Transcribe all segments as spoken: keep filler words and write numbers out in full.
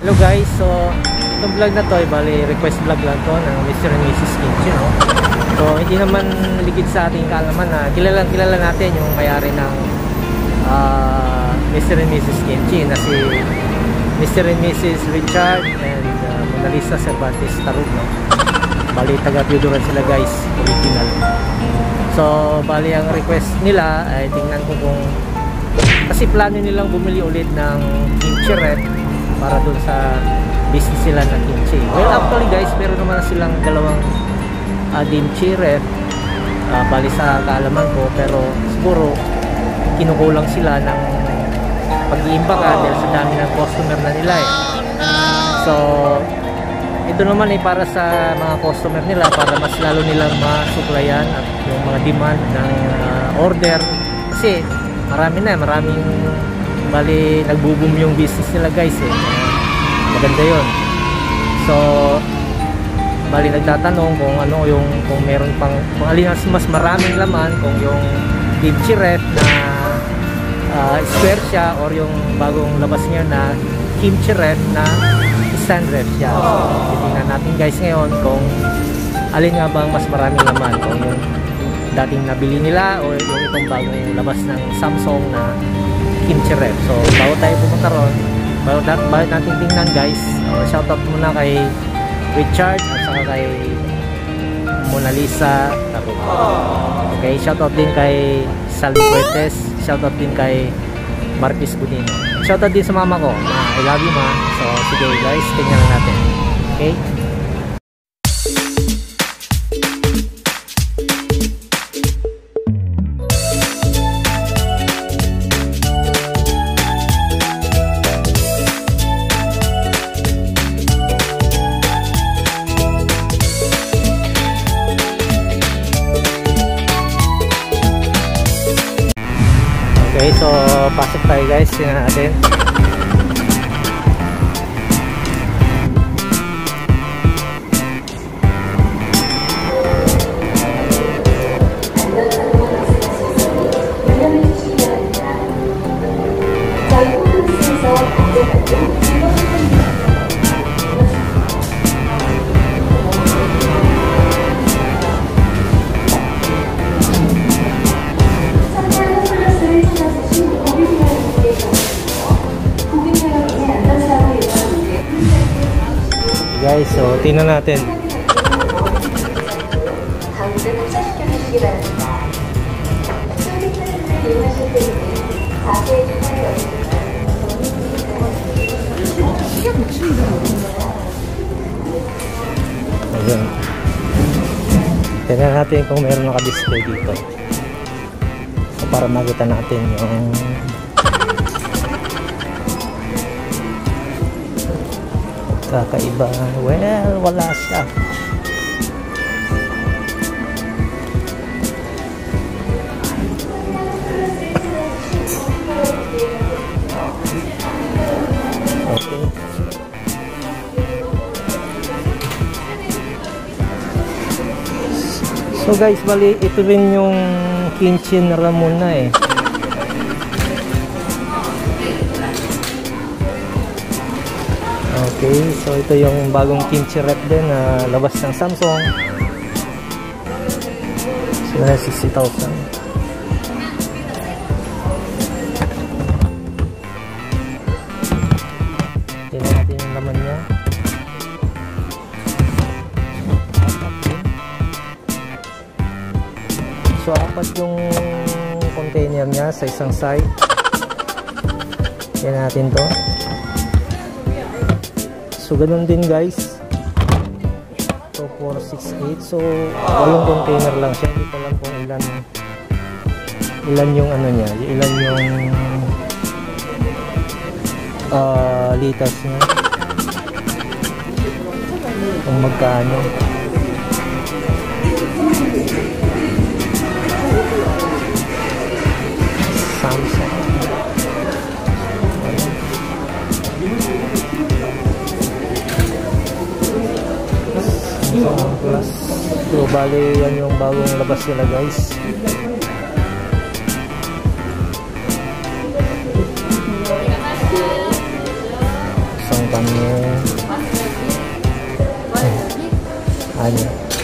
Hello guys, so itong vlog na to ay bali request vlog lang to ng Mister and Missus Kimchi, no? So hindi naman ligid sa ating kaalaman na kilalang kilala natin yung may-ari ng uh, Mister and Missus Kimchi na si Mister and Missus Richard and uh, Mona Lisa Cervantes Tarug, no? Bali taga-Piuduran sila guys, original. So bali ang request nila ay tingnan ko kung kasi plano nilang bumili ulit ng kimchi rep para dun sa business sila na kimchi. Well, actually guys, meron naman silang dalawang uh, kimchi rep uh, bali sa kaalaman ko, pero siguro kinukulang sila ng pag-iimbaka dahil sa dami ng customer na nila eh. So ito naman ay para sa mga customer nila, para mas lalo nilang masuklayan at yung mga demand ng uh, order, kasi marami na, maraming bali nagbo-boom yung business nila guys eh. Maganda yun. So bali nagtatanong kung ano yung, kung meron pang, kung alin mas maraming laman, kung yung kimchi rep na uh, square siya or yung bagong labas niya na kimchi rep na stand rep siya. So titingnan natin guys ngayon kung alin nga bang mas maraming laman, kung yung dating nabili nila o yung itong bagong labas ng Samsung na kimchi rep. So bago tayo pumunta ron, bago, bago natin tingnan guys, uh, shoutout muna kay Richard at saka kay Mona Lisa Tarug. Okay, shoutout din kay Salvi Puertes, shoutout din kay Marquis Bonino, shoutout din sa mama ko, ma, I love you ma. So sige guys, tingnan lang natin. Okay, okay, so pasok tayo guys, tingnan natin. Guys, so tingnan natin. Ayan. Tingnan natin kung meron naka-display dito. So para makita natin yung kakaiba. Well, wala siya. Okay. So guys, bali ito rin yung kimchi na ramon na eh. Okay, so ito yung bagong kimchi rep din na labas ng Samsung. So na sixty thousand. Tingnan natin yung laman niya. So apat yung container niya sa isang side. Tingnan natin to. So ganun din guys. So four, six, eight. So walong container lang siya. Hindi ko alam kung ilan ilan yung ano niya, ilan yung uh, liters niya, kung magkano. Samsung Plus. So bali yan yung bagong labas nila guys. Isang subukan mo. Ano?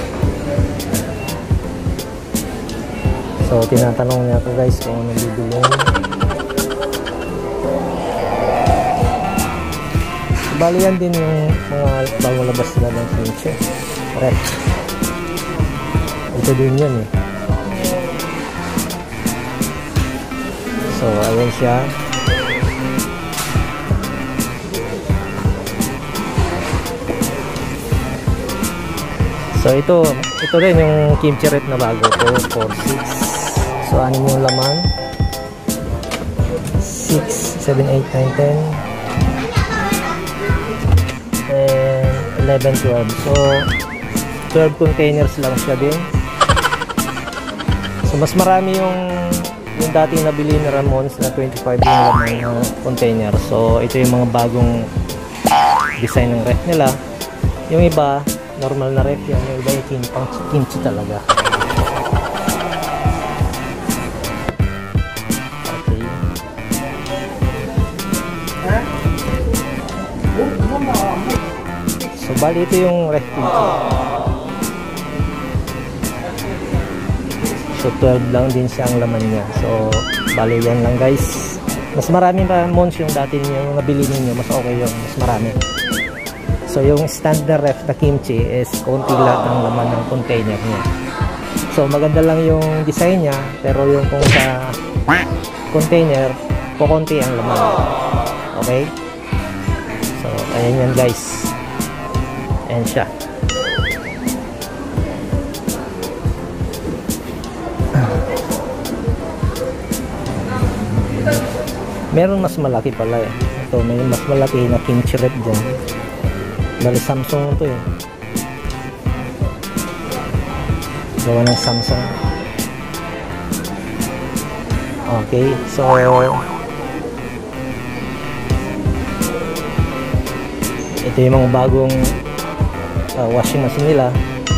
So, tinatanong niya ako guys kung ano bibilin. Bali yan din yung mga bagong labas na ng kimchi. Ref. Ito din yan eh. So, ayan siya. So, ito, ito rin yung kimchi ref na bago ko, four six. So, anim yung laman. six, seven, eight, nine, ten. And eleven, twelve. So, twelve containers lang siya din. So, mas marami yung yung dati nabili ni Ramones na twenty-five yung laman ng container. So, ito yung mga bagong design ng ref nila. Yung iba, normal na ref yan. Yung iba yung kimpang kimchi talaga. Okay. So, bali ito yung ref kimchi. So, twelve lang din siya ang laman niya. So, bali yan lang guys. Mas marami pa mons yung dati niyo nabili niyo. Mas okay yung mas marami. So, yung standard ref na kimchi is konti lang ang laman ng container niya. So, maganda lang yung design niya. Pero yung kung sa container, kukunti ang laman. Okay? So, ayan yan guys. Ayan siya. Meron mas malaki pala eh. Ito, may mas malaki na kimchi ref dyan. Bali Samsung ito eh. Gawa ng Samsung. Okay, so ito yung mga bagong uh, washing machine nila.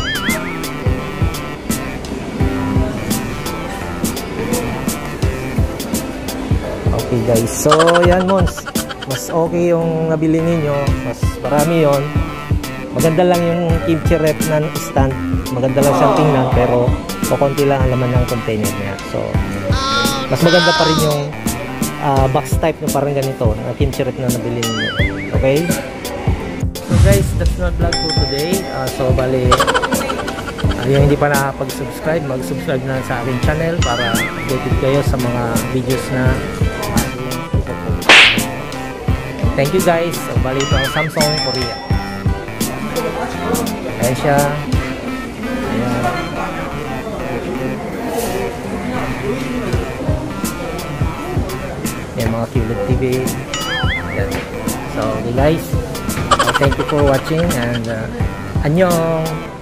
Okay guys, so yan mons, mas okay yung nabili ninyo, mas marami yon. Maganda lang yung kimchi ref na stand, maganda lang siyang tingnan pero kukunti lang ang laman ng container niya. So mas maganda pa rin yung uh, box type na parang ganito na kimchi ref na nabili ninyo. Okay, so guys, that's my vlog for today. Uh, so bali uh, yung hindi pa nakapag-subscribe, mag-subscribe na sa aking channel para updated kayo sa mga videos na thank you guys. So, bali ito ang Samsung Korea. Ayan siya. Ayan. Ayan mga Q L E D T V. Ayan. So okay guys, uh, thank you for watching and uh, annyeong.